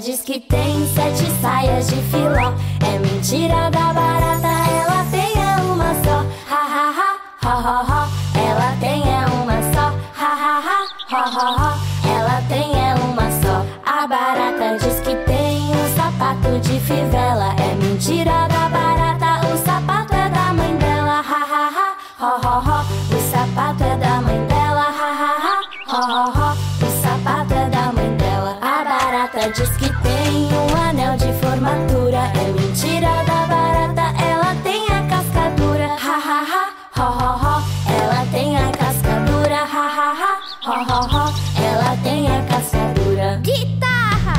diz que tem 7 saias de filó. É mentira da barata, ela tem é uma só. Ha ha ha, ho ho ho. Ela tem é uma só. Ha ha ha, ho ho ho. Ela tem é uma só. A barata diz que tem um sapato de fivela. É mentira da barata, o sapato é da mãe dela. Ha ha ha, ho ho ho. O sapato é da mãe dela. Ha ha ha, ho ho ho. O sapato é da mãe dela. A barata diz que tem um anel de formatura. É mentira da barata, ela tem a cascadura. Ha ha ha, ho ho ho. Ela tem a cascadura. Ha ha ha, ho ho ho. Ela tem a cascadura. Guitarra!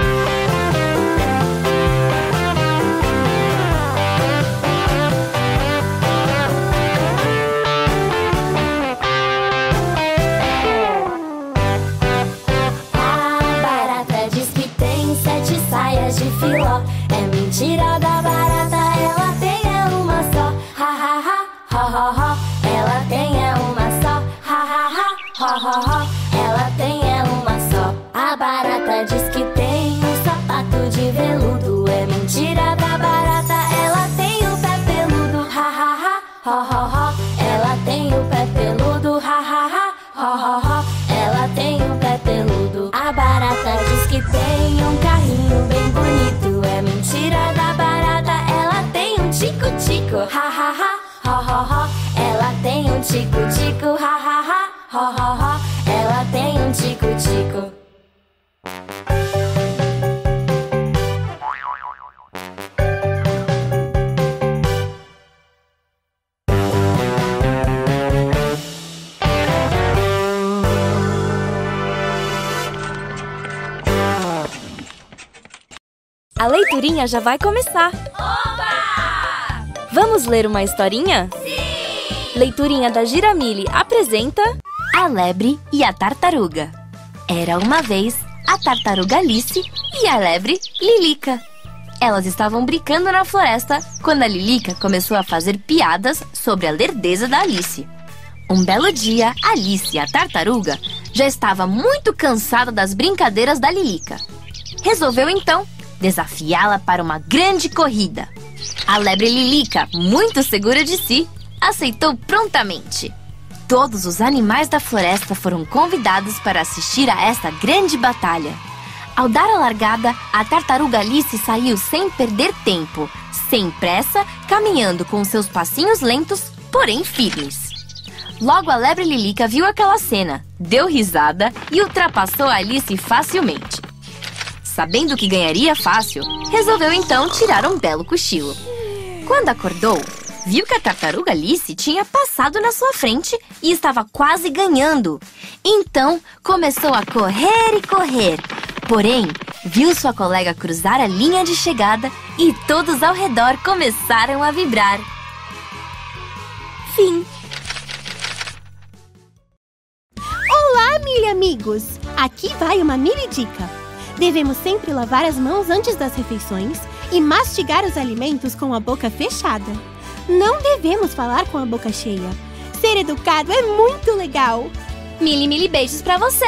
De filó. É mentira da barata, ela tem é uma só. Ha ha ha, ho ho ho. Ela tem é uma só. Ha ha ha, ho ho ho. Ela tem é uma só. A barata diz que tem um sapato de veludo. É mentira da barata, ela tem o pé peludo. Ha ha ha, ho ho ho. Ela tem o pé peludo. Ha ha ha, ho ho ho. Ela tem o pé peludo. A barata diz que tem um carrinho bem bonito. É mentira da barata, ela tem um tico-tico. Ha ha ha, ho ho ho. Ela tem um tico-tico. Ha ha ha, ho ho ho. Ela tem um tico-tico. A leiturinha já vai começar! Oba! Vamos ler uma historinha? Sim! Leiturinha da Giramille apresenta A Lebre e a Tartaruga. Era uma vez a tartaruga Alice e a lebre Lilica. Elas estavam brincando na floresta quando a Lilica começou a fazer piadas sobre a lerdeza da Alice. Um belo dia, Alice, a tartaruga, já estava muito cansada das brincadeiras da Lilica. Resolveu então desafiá-la para uma grande corrida. A lebre Lilica, muito segura de si, aceitou prontamente. Todos os animais da floresta foram convidados para assistir a esta grande batalha. Ao dar a largada, a tartaruga Alice saiu sem perder tempo, sem pressa, caminhando com seus passinhos lentos, porém firmes. Logo a lebre Lilica viu aquela cena, deu risada e ultrapassou a Alice facilmente. Sabendo que ganharia fácil, resolveu então tirar um belo cochilo. Quando acordou, viu que a tartaruga Alice tinha passado na sua frente e estava quase ganhando. Então, começou a correr e correr. Porém, viu sua colega cruzar a linha de chegada e todos ao redor começaram a vibrar. Fim. Olá, mille amigos! Aqui vai uma mini dica. Devemos sempre lavar as mãos antes das refeições e mastigar os alimentos com a boca fechada. Não devemos falar com a boca cheia. Ser educado é muito legal. Mille beijos pra você!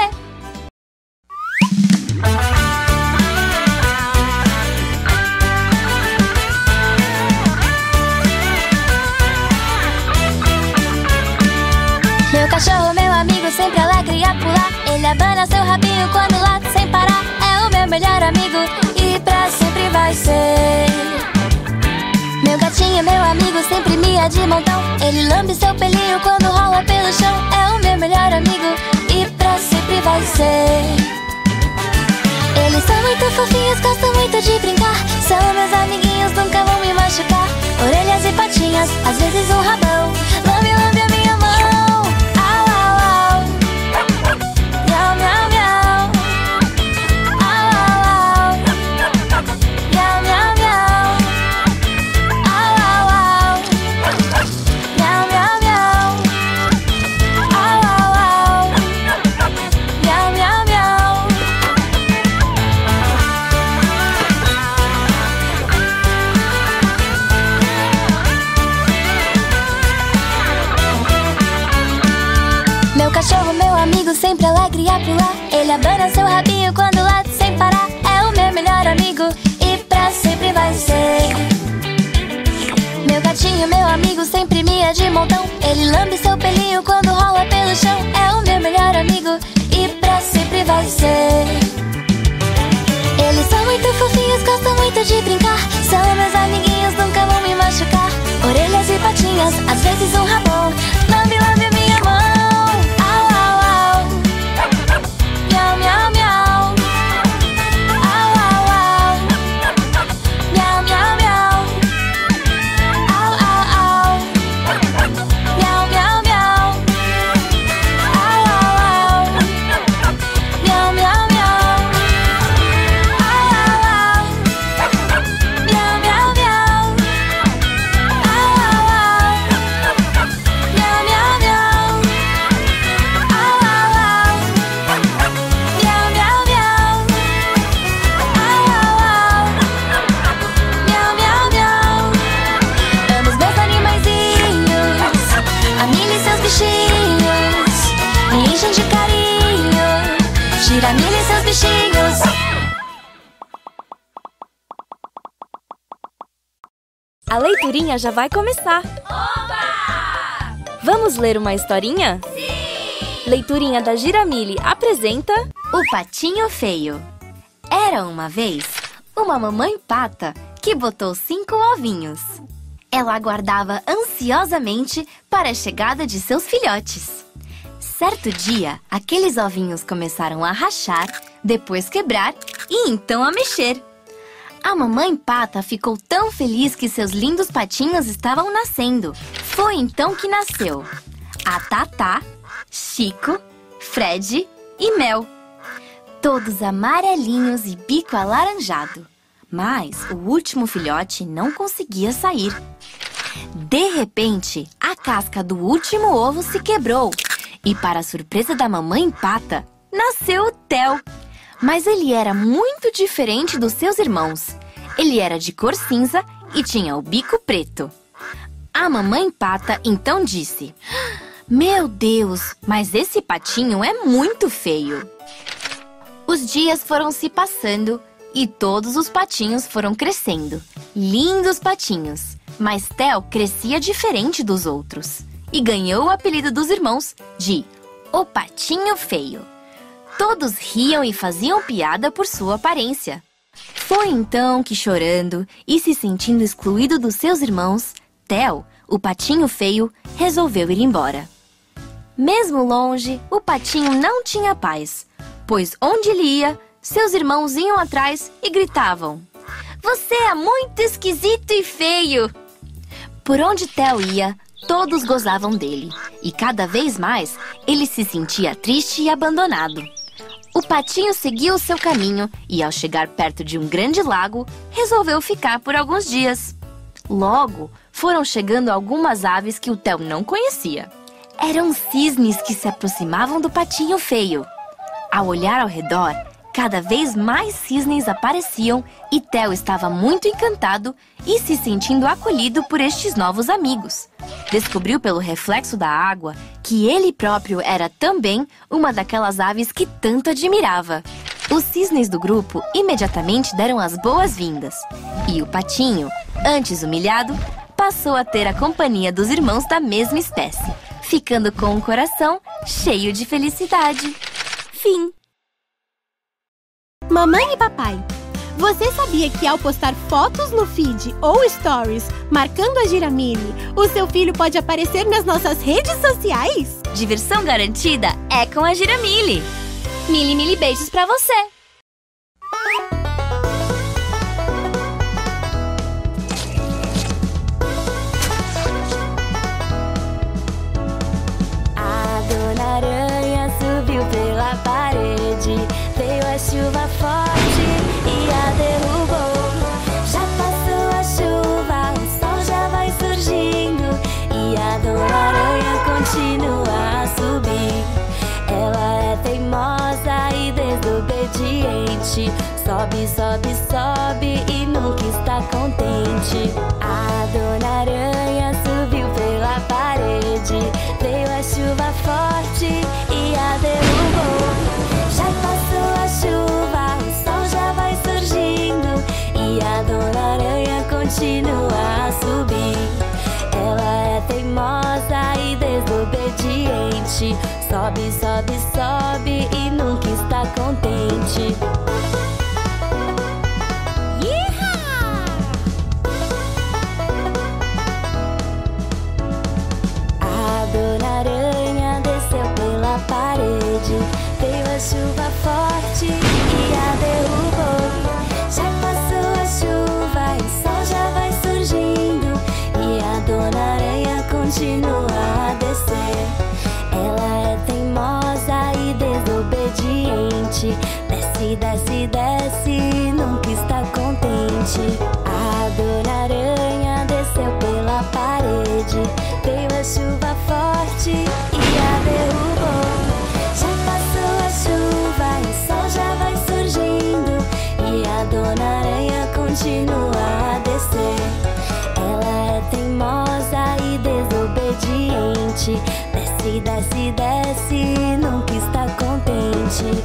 Meu cachorro, meu amigo, sempre alegre a pular. Ele abana seu rabinho quando late sem parar. É o meu melhor amigo e pra sempre vai ser. Meu gatinho, meu amigo, sempre mia de montão. Ele lambe seu pelinho quando rola pelo chão. É o meu melhor amigo e pra sempre vai ser. Eles são muito fofinhos, gostam muito de brincar. São meus amiguinhos, nunca vão me machucar. Orelhas e patinhas, às vezes um rabão. Lambe, lambe a minha mão. Au, au, au. Miau, miau, miau. Au, au, au. Miau, miau, miau. Au, au, au. Miau, miau, miau. Au, au, au. Miau, miau, miau. Meu cachorro, meu amigo, sempre alegre a pular. Ele abana seu rabinho quando late sem parar. É o meu melhor amigo e pra sempre vai ser. Meu gatinho, meu amigo, sempre me é de montão. Ele lambe seu pelinho quando rola pelo chão. É o meu melhor amigo e pra sempre vai ser. Eles são muito fofinhos, gostam muito de brincar. São meus amiguinhos, nunca vão me machucar. Orelhas e patinhas, às vezes um rabão. Lambe, lambe minha mão. Au, au, au. Miau, miau, miau. Au, au, au. Miau, miau, miau. Au, au, au. Miau, miau, miau. Au, au, au. Miau, miau, miau. Au, au, au. Miau, miau, miau. Au, au, au. Miau, miau, miau. Au, au, au. Miau, miau, miau. Au, au, au. Miau, miau, miau. Amo os meus animaizinhos, a Milly e seus bichinhos, me enchem de carinho. Gira a Milly e seus bichinhos. A leiturinha já vai começar. Oba! Vamos ler uma historinha? Sim! Leiturinha da Giramilly apresenta O Patinho Feio. Era uma vez uma mamãe pata que botou 5 ovinhos. Ela aguardava ansiosamente para a chegada de seus filhotes. Certo dia, aqueles ovinhos começaram a rachar, depois quebrar e então a mexer. A mamãe pata ficou tão feliz que seus lindos patinhos estavam nascendo. Foi então que nasceu a Tatá, Chico, Fred e Mel. Todos amarelinhos e bico alaranjado. Mas o último filhote não conseguia sair. De repente, a casca do último ovo se quebrou. E para a surpresa da mamãe pata, nasceu o Theo. Mas ele era muito diferente dos seus irmãos. Ele era de cor cinza e tinha o bico preto. A mamãe pata então disse: "Meu Deus, mas esse patinho é muito feio." Os dias foram se passando e todos os patinhos foram crescendo. Lindos patinhos. Mas Theo crescia diferente dos outros e ganhou o apelido dos irmãos de O Patinho Feio. Todos riam e faziam piada por sua aparência. Foi então que, chorando e se sentindo excluído dos seus irmãos, Theo, o patinho feio, resolveu ir embora. Mesmo longe, o patinho não tinha paz, pois onde ele ia, seus irmãos iam atrás e gritavam: "Você é muito esquisito e feio!" Por onde Theo ia, todos gozavam dele, e cada vez mais ele se sentia triste e abandonado. O patinho seguiu o seu caminho e, ao chegar perto de um grande lago, resolveu ficar por alguns dias. Logo, foram chegando algumas aves que o Theo não conhecia. Eram cisnes que se aproximavam do patinho feio. Ao olhar ao redor, cada vez mais cisnes apareciam e Theo estava muito encantado e se sentindo acolhido por estes novos amigos. Descobriu pelo reflexo da água que ele próprio era também uma daquelas aves que tanto admirava. Os cisnes do grupo imediatamente deram as boas-vindas. E o patinho, antes humilhado, passou a ter a companhia dos irmãos da mesma espécie, ficando com o coração cheio de felicidade. Fim. Mamãe e papai, você sabia que ao postar fotos no feed ou stories marcando a Giramilly, o seu filho pode aparecer nas nossas redes sociais? Diversão garantida é com a Giramilly. Milly, Milly, beijos pra você! A Dona Aranha subiu pela parede, veio a chuva forte e a derrubou. Já passou a chuva, o sol já vai surgindo e a Dona Aranha continua a subir. Ela é teimosa e desobediente, sobe, sobe, sobe e nunca está contente. A Dona Aranha subiu pela parede, veio a chuva forte e a derrubou. Já passou a chuva, o sol já vai surgindo frente. Sobe, sobe, sobe e nunca está contente. A Dona Aranha desceu pela parede, veio a chuva forte e a derrubou. Já passou a chuva e o sol já vai surgindo, e a Dona Aranha continua a descer. Ela é teimosa e desobediente, desce, desce, desce, nunca está contente. A Dona Aranha desceu pela parede, veio a chuva forte e a derrubou. Já passou a chuva e o sol já vai surgindo, e a Dona Aranha continua a descer. Ela é teimosa e desobediente, desce, desce, desce, nunca está contente.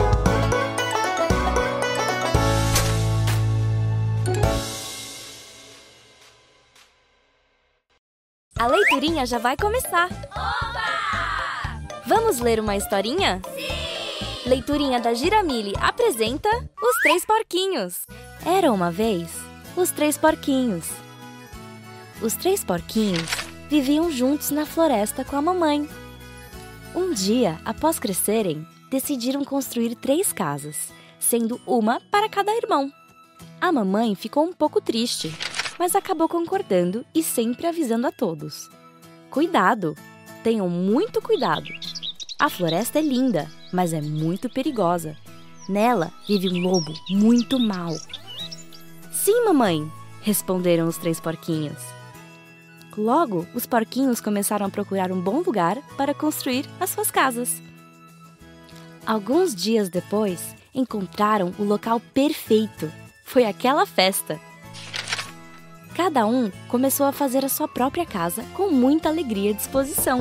A leiturinha já vai começar. Oba! Vamos ler uma historinha? Sim! Leiturinha da Giramille apresenta Os Três Porquinhos. Era uma vez os três porquinhos. Os três porquinhos viviam juntos na floresta com a mamãe. Um dia, após crescerem, decidiram construir 3 casas, sendo uma para cada irmão. A mamãe ficou um pouco triste, mas acabou concordando e sempre avisando a todos: cuidado, tenham muito cuidado. A floresta é linda, mas é muito perigosa. Nela vive um lobo muito mau. Sim, mamãe, responderam os 3 porquinhos. Logo, os porquinhos começaram a procurar um bom lugar para construir as suas casas. Alguns dias depois, encontraram o local perfeito. Foi aquela festa. Cada um começou a fazer a sua própria casa com muita alegria e disposição.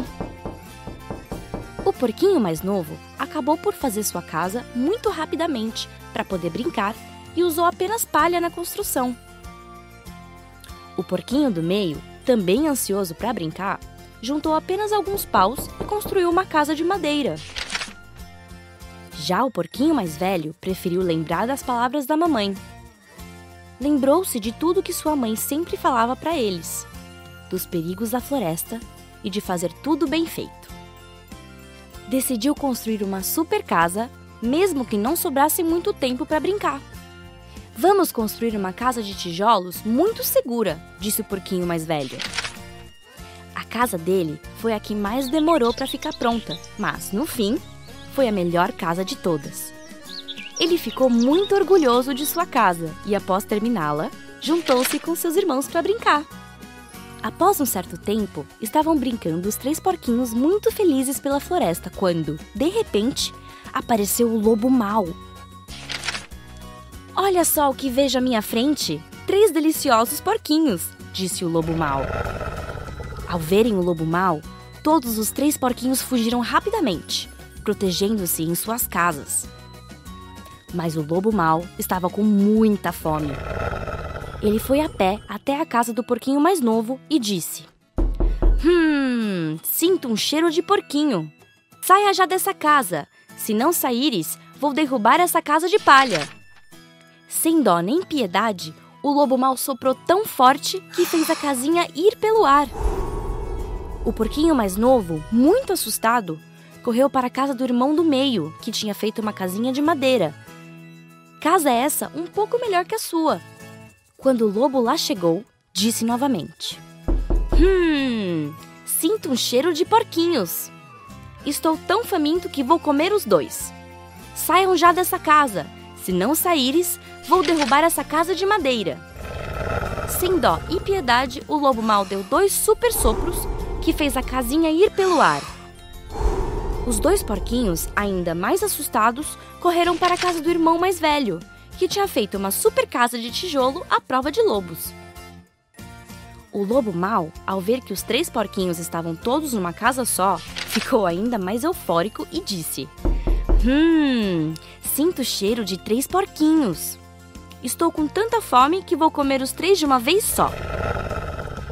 O porquinho mais novo acabou por fazer sua casa muito rapidamente para poder brincar e usou apenas palha na construção. O porquinho do meio, também ansioso para brincar, juntou apenas alguns paus e construiu uma casa de madeira. Já o porquinho mais velho preferiu lembrar das palavras da mamãe. Lembrou-se de tudo que sua mãe sempre falava para eles, dos perigos da floresta e de fazer tudo bem feito. Decidiu construir uma super casa, mesmo que não sobrasse muito tempo para brincar. Vamos construir uma casa de tijolos muito segura, disse o porquinho mais velho. A casa dele foi a que mais demorou para ficar pronta, mas, no fim, foi a melhor casa de todas. Ele ficou muito orgulhoso de sua casa e, após terminá-la, juntou-se com seus irmãos para brincar. Após um certo tempo, estavam brincando os 3 porquinhos muito felizes pela floresta quando, de repente, apareceu o lobo mau. Olha só o que vejo à minha frente, 3 deliciosos porquinhos, disse o lobo mau. Ao verem o lobo mau, todos os 3 porquinhos fugiram rapidamente, protegendo-se em suas casas. Mas o lobo mau estava com muita fome. Ele foi a pé até a casa do porquinho mais novo e disse: sinto um cheiro de porquinho. Saia já dessa casa. Se não saíres, vou derrubar essa casa de palha. Sem dó nem piedade, o lobo mau soprou tão forte que fez a casinha ir pelo ar. O porquinho mais novo, muito assustado, correu para a casa do irmão do meio, que tinha feito uma casinha de madeira. Casa essa um pouco melhor que a sua. Quando o lobo lá chegou, disse novamente: sinto um cheiro de porquinhos. Estou tão faminto que vou comer os 2. Saiam já dessa casa. Se não saíres, vou derrubar essa casa de madeira. Sem dó e piedade, o lobo mau deu 2 super sopros que fez a casinha ir pelo ar. Os 2 porquinhos, ainda mais assustados, correram para a casa do irmão mais velho, que tinha feito uma super casa de tijolo à prova de lobos. O lobo mau, ao ver que os 3 porquinhos estavam todos numa casa só, ficou ainda mais eufórico e disse: sinto o cheiro de 3 porquinhos. Estou com tanta fome que vou comer os 3 de uma vez só.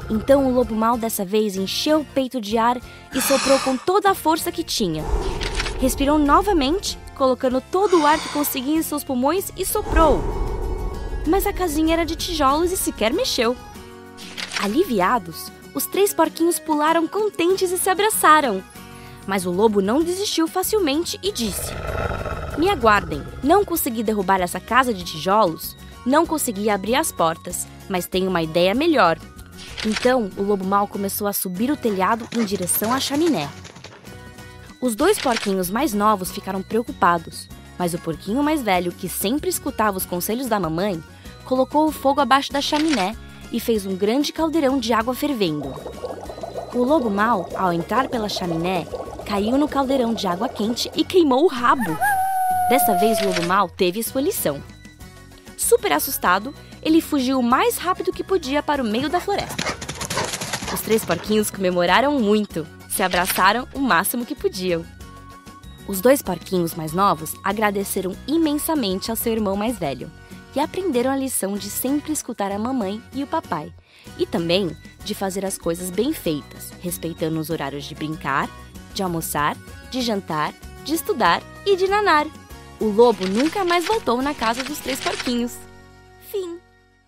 Então o lobo mau dessa vez encheu o peito de ar e soprou com toda a força que tinha. Respirou novamente, colocando todo o ar que conseguia em seus pulmões e soprou. Mas a casinha era de tijolos e sequer mexeu. Aliviados, os 3 porquinhos pularam contentes e se abraçaram. Mas o lobo não desistiu facilmente e disse: "Me aguardem, não consegui derrubar essa casa de tijolos, não consegui abrir as portas, mas tenho uma ideia melhor." Então, o lobo mau começou a subir o telhado em direção à chaminé. Os 2 porquinhos mais novos ficaram preocupados, mas o porquinho mais velho, que sempre escutava os conselhos da mamãe, colocou o fogo abaixo da chaminé e fez um grande caldeirão de água fervendo. O lobo mau, ao entrar pela chaminé, caiu no caldeirão de água quente e queimou o rabo. Dessa vez, o lobo mau teve sua lição. Super assustado, ele fugiu o mais rápido que podia para o meio da floresta. Os 3 porquinhos comemoraram muito, se abraçaram o máximo que podiam. Os 2 porquinhos mais novos agradeceram imensamente ao seu irmão mais velho e aprenderam a lição de sempre escutar a mamãe e o papai, e também de fazer as coisas bem feitas, respeitando os horários de brincar, de almoçar, de jantar, de estudar e de nanar. O lobo nunca mais voltou na casa dos 3 porquinhos. Fim.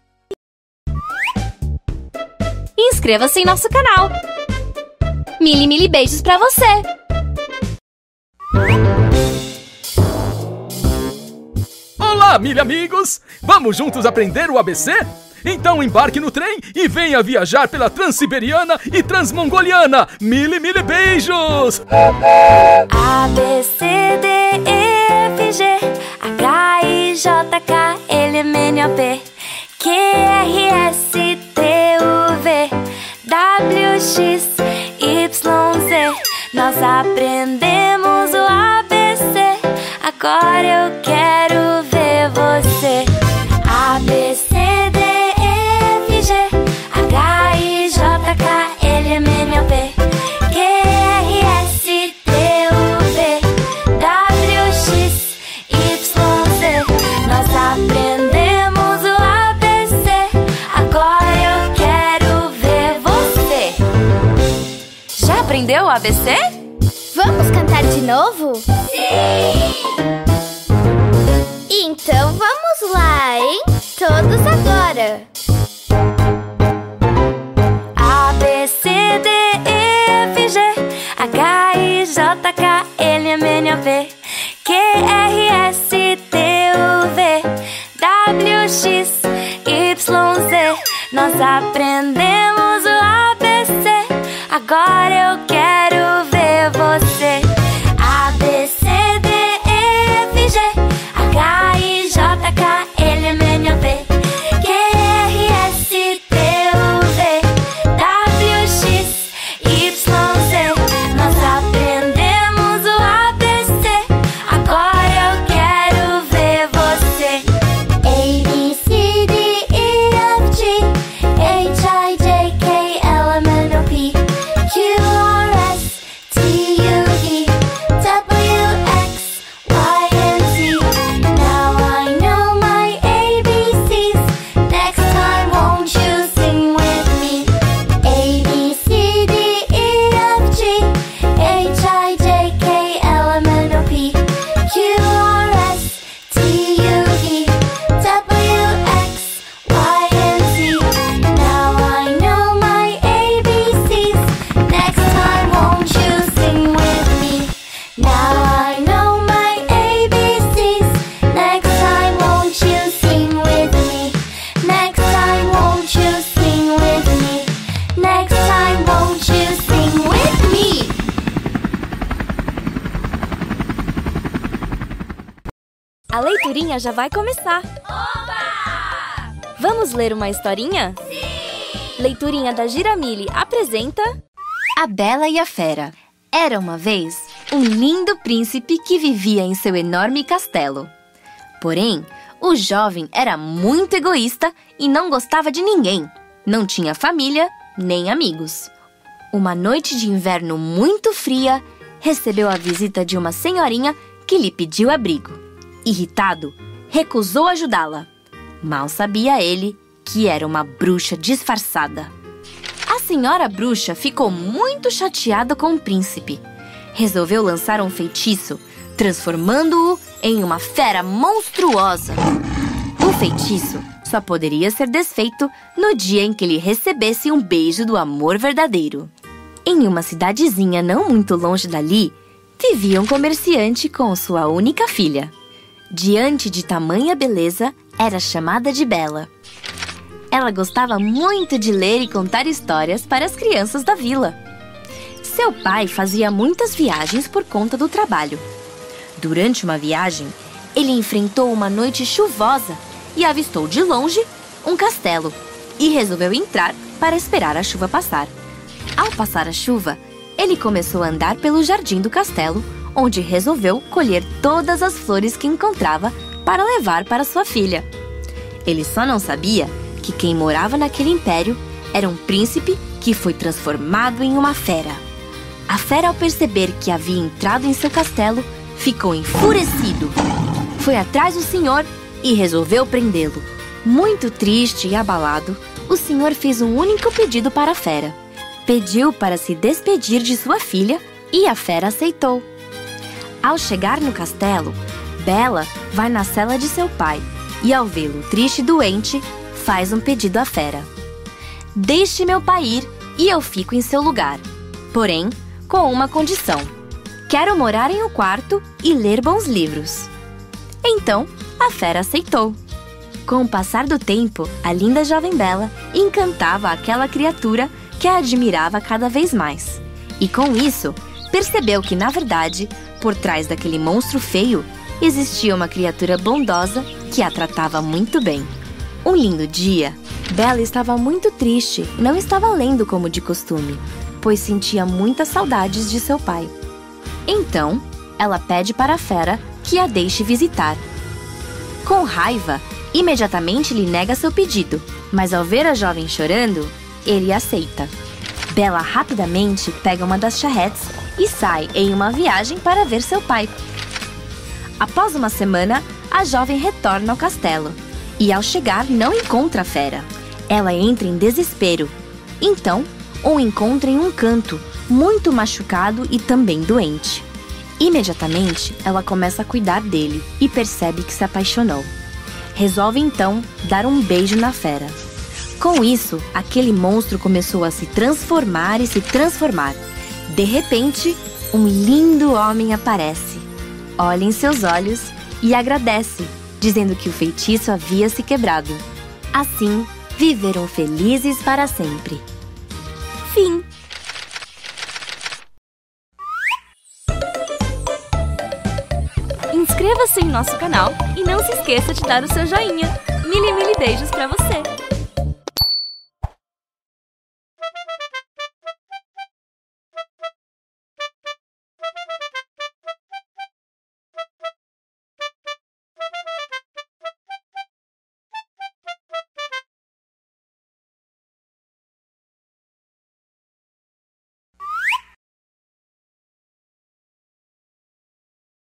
Inscreva-se em nosso canal. Mili beijos pra você! Olá, Mili amigos! Vamos juntos aprender o ABC? Então embarque no trem e venha viajar pela Transiberiana e Transmongoliana! Mili beijos! A, B, C, D, E, F, G, H, I, J, K, L, M, N, O, P, Q, R, S, T, U, V, W, X, Y, Z. Nós aprendemos o ABC, agora eu quero ver você. A, B, C, D, E, F, G, H, I, J, K, L, M, N, O, P, Q, R, S, T, U, V, W, X, Y, Z. Nós aprendemos o ABC, agora eu quero ver você. Já aprendeu o ABC? Vamos cantar de novo? Sim! Então vamos lá, hein? Todos agora! A, B, C, D, E, F, G, H, I, J, K, L, M, N, O, P, Q, R, S, T, U, V, W, X, Y, Z. Nós aprendemos o ABC, agora eu quero ver você. A, B, C, D, E, F, G, H, I, J, K, L, M, N, O, P, Q, R, S, T, U, V, W, X, Y, Z. Nós aprendemos o ABC, agora eu quero ver você. A, B, C, D, E, F, G, H, I, J, K, L, M, N, O, P, Q, R, S, T, U, V, W, X, Y, and Z. Now I know my ABCs. Next time won't you sing with me? A, B, C, D, E, F, G, H, I, J, K, L, M, N, O, P, Q, R, S, T, U, V, W, X, Y, and Z. Now I know my ABCs. Next time won't you sing with me? Now I know my ABCs. Next time won't you sing with me? Next time won't you sing with me? Next time won't you sing with me? A leiturinha já vai começar. Vamos ler uma historinha? Sim! Leiturinha da Giramille apresenta A Bela e a Fera. Era uma vez um lindo príncipe que vivia em seu enorme castelo. Porém, o jovem era muito egoísta e não gostava de ninguém. Não tinha família nem amigos. Uma noite de inverno muito fria, recebeu a visita de uma senhorinha que lhe pediu abrigo. Irritado, recusou ajudá-la. Mal sabia ele que era uma bruxa disfarçada. A senhora bruxa ficou muito chateada com o príncipe. Resolveu lançar um feitiço, transformando-o em uma fera monstruosa. O feitiço só poderia ser desfeito no dia em que ele recebesse um beijo do amor verdadeiro. Em uma cidadezinha não muito longe dali, vivia um comerciante com sua única filha. Diante de tamanha beleza, era chamada de Bela. Ela gostava muito de ler e contar histórias para as crianças da vila. Seu pai fazia muitas viagens por conta do trabalho. Durante uma viagem, ele enfrentou uma noite chuvosa e avistou de longe um castelo e resolveu entrar para esperar a chuva passar. Ao passar a chuva, ele começou a andar pelo jardim do castelo, onde resolveu colher todas as flores que encontrava para levar para sua filha. Ele só não sabia que quem morava naquele império era um príncipe que foi transformado em uma fera. A fera, ao perceber que havia entrado em seu castelo, ficou enfurecido. Foi atrás do senhor e resolveu prendê-lo. Muito triste e abalado, o senhor fez um único pedido para a fera. Pediu para se despedir de sua filha e a fera aceitou. Ao chegar no castelo, Bela vai na cela de seu pai e, ao vê-lo triste e doente, faz um pedido à fera. Deixe meu pai ir e eu fico em seu lugar. Porém, com uma condição. Quero morar em um quarto e ler bons livros. Então, a fera aceitou. Com o passar do tempo, a linda jovem Bela encantava aquela criatura que a admirava cada vez mais. E com isso, percebeu que, na verdade, por trás daquele monstro feio, existia uma criatura bondosa que a tratava muito bem. Um lindo dia, Bela estava muito triste e não estava lendo como de costume, pois sentia muitas saudades de seu pai. Então, ela pede para a fera que a deixe visitar. Com raiva, imediatamente lhe nega seu pedido, mas ao ver a jovem chorando, ele aceita. Bela rapidamente pega uma das charretes e sai em uma viagem para ver seu pai. Após uma semana, a jovem retorna ao castelo e, ao chegar, não encontra a fera. Ela entra em desespero. Então, o encontra em um canto, muito machucado e também doente. Imediatamente, ela começa a cuidar dele e percebe que se apaixonou. Resolve então dar um beijo na fera. Com isso, aquele monstro começou a se transformar e se transformar. De repente, um lindo homem aparece. Olha em seus olhos e agradece, dizendo que o feitiço havia se quebrado. Assim, viveram felizes para sempre. Fim. Inscreva-se em nosso canal e não se esqueça de dar o seu joinha. Mil beijos pra você!